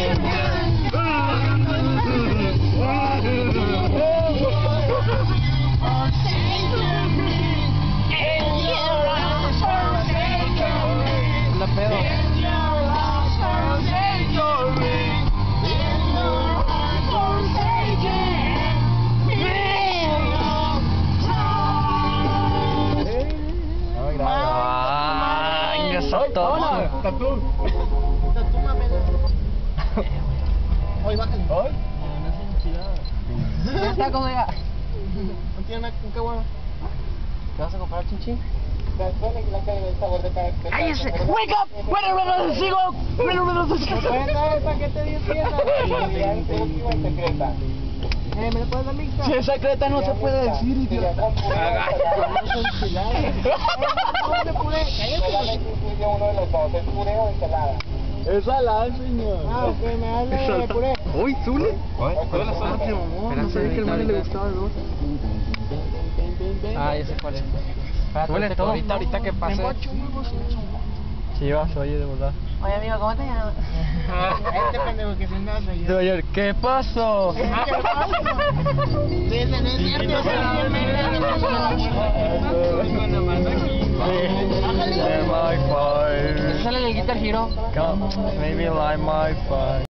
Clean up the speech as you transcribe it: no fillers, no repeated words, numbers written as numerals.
La pedo. Tatú. Tatú mamela. Hoy bájale. ¿Hoy? No es enchilada. ¿Ya está como ya? No tiene un caguama. ¿Te vas a comprar chinchín? ¡Cállese! ¡Wake up! ¡Bueno, sigo! ¡Bueno, ¿Puedes dar el paquete de 10 piezas? ¿Me lo puedes dar mixta? Si es secreta no se puede decir, idiota. No es enchilada. No se puré. Cállate. Es salada, señor. Ah, ok, me habla de puré. Uy, Zule. Hola, No sabía que el man le gustaba el dos. Ah, ya sé cuál es. Huele todo. Ahorita que pase. Chivas, oye, de verdad. Oye, amigo, ¿cómo te llamas? Este pendejo que sin nada soy yo. Oye, ¿qué pasó? ¿Qué pasa? Desde no es cierto, My fire. Sale en el Guitar Hero. Come, maybe light my fire.